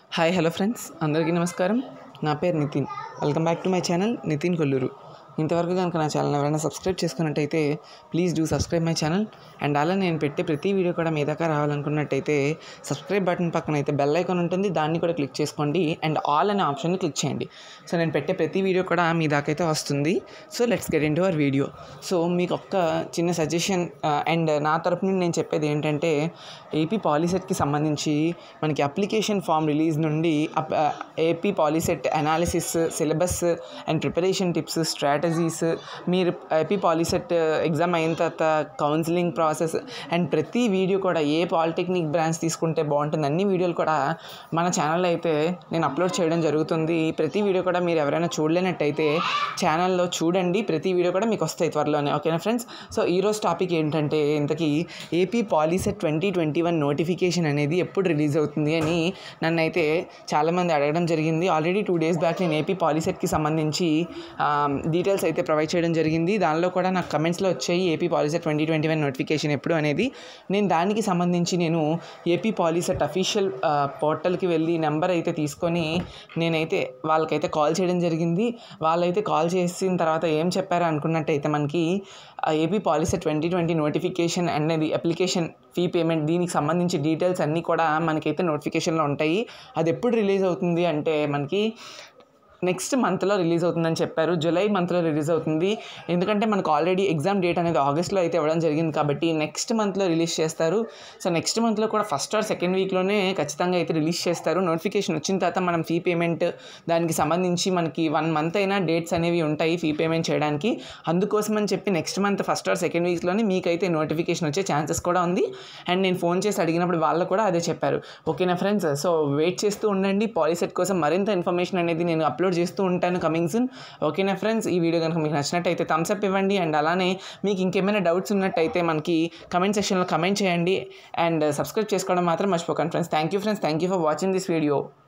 Hi hello friends, అందరికీ నమస్కారం. నా పేరు Nitin. Welcome back to my channel Nitin Kolluru. ఇంతవరకు కనుక నా ఛానల్ ఎవరైనా సబ్స్క్రైబ్ చేసుకున్నట్టయితే please do subscribe my channel. And అలా నేను పెట్టే ప్రతి వీడియో కూడా మీ దాకా రావాలనుకున్నట్టయితే సబ్స్క్రైబ్ బటన్ పక్కన అయితే బెల్ ఐకాన్ ఉంటుంది, దాన్ని కూడా క్లిక్ చేసుకోండి. అండ్ ఆల్ అనే ఆప్షన్ని క్లిక్ చేయండి. సో నేను పెట్టే ప్రతి వీడియో కూడా మీ దాకా అయితే వస్తుంది. So let's get into our video. So మీకు ఒక్క చిన్న సజెషన్ అండ్ నా తరపు నుండి నేను చెప్పేది ఏంటంటే, ఏపీ పాలీసెట్కి సంబంధించి మనకి అప్లికేషన్ ఫామ్ రిలీజ్ నుండి AP polycet analysis, syllabus and preparation tips, strategies, మీరు ఏపీ పాలీసెట్ ఎగ్జామ్ అయిన తర్వాత కౌన్సిలింగ్ ప్రాసెస్ అండ్ ప్రతి వీడియో కూడా ఏ పాలిటెక్నిక్ బ్రాంచ్ తీసుకుంటే బాగుంటుంది అన్ని వీడియోలు కూడా మన ఛానల్లో అయితే నేను అప్లోడ్ చేయడం జరుగుతుంది. ప్రతి వీడియో కూడా మీరు ఎవరైనా చూడలేనట్టయితే ఛానల్లో చూడండి, ప్రతి వీడియో కూడా మీకు వస్తాయి త్వరలోనే. ఓకేనా ఫ్రెండ్స్? సో ఈరోజు టాపిక్ ఏంటంటే, ఇంతకీ ఏపీ పాలీసెట్ 2021 నోటిఫికేషన్ అనేది ఎప్పుడు రిలీజ్ అవుతుంది అని నన్ను అయితే చాలామంది అడగడం జరిగింది. ఆల్రెడీ 2 days బ్యాక్ నేను ఏపీ పాలీసెట్కి సంబంధించి డీటెయిల్స్ అయితే ప్రొవైడ్ చేయడం జరిగింది. దానిలో కూడా నాకు కమెంట్స్లో వచ్చాయి ఏపీ పాలీసెట్ 2021 నోటిఫికేషన్ ఎప్పుడు అనేది. నేను దానికి సంబంధించి నేను ఏపీ పాలీసెట్ అఫీషియల్ పోర్టల్కి వెళ్ళి నెంబర్ అయితే తీసుకొని నేనైతే వాళ్ళకైతే కాల్ చేయడం జరిగింది. వాళ్ళైతే కాల్ చేసిన తర్వాత ఏం చెప్పారు అనుకున్నట్టయితే, మనకి ఏపీ పాలీసెట్ 2020 నోటిఫికేషన్ అనేది అప్లికేషన్ ఫీ పేమెంట్ దీనికి సంబంధించి డీటెయిల్స్ అన్నీ కూడా మనకైతే నోటిఫికేషన్లో ఉంటాయి. అది ఎప్పుడు రిలీజ్ అవుతుంది అంటే, మనకి నెక్స్ట్ మంత్లో రిలీజ్ అవుతుందని చెప్పారు. జూలై మంత్లో రిలీజ్ అవుతుంది. ఎందుకంటే మనకు ఆల్రెడీ ఎగ్జామ్ డేట్ అనేది ఆగస్ట్లో అయితే ఇవ్వడం జరిగింది కాబట్టి నెక్స్ట్ మంత్లో రిలీజ్ చేస్తారు. సో నెక్స్ట్ మంత్లో కూడా ఫస్ట్ ఆర్ సెకండ్ వీక్లోనే ఖచ్చితంగా అయితే రిలీజ్ చేస్తారు. నోటిఫికేషన్ వచ్చిన తర్వాత మనం ఫీ పేమెంట్ దానికి సంబంధించి మనకి 1 month అయినా డేట్స్ అనేవి ఉంటాయి ఫీ పేమెంట్ చేయడానికి. అందుకోసం అని చెప్పి next month first or second వీక్స్లోనే మీకైతే నోటిఫికేషన్ వచ్చే ఛాన్సెస్ కూడా ఉంది. అండ్ నేను ఫోన్ చేసి అడిగినప్పుడు వాళ్ళు కూడా అదే చెప్పారు. ఓకేనా ఫ్రెండ్స్? సో వెయిట్ చేస్తూ ఉండండి. పాలీసెట్ కోసం మరింత ఇన్ఫర్మేషన్ అనేది నేను అప్లోడ్ చేస్తూ ఉంటాను కమింగ్ సూన్. ఓకేనా ఫ్రెండ్స్? ఈ వీడియో కనుక మీకు నచ్చినట్టయితే థమ్స్ అప్ ఇవ్వండి. అండ్ అలానే మీకు ఇంకేమైనా డౌట్స్ ఉన్నట్టయితే మనకి కమెంట్ సెక్షన్లో కమెంట్ చేయండి. అండ్ సబ్స్క్రైబ్ చేసుకోవడం మాత్రం మర్చిపోకండి friends. Thank you friends. Thank you for watching this video.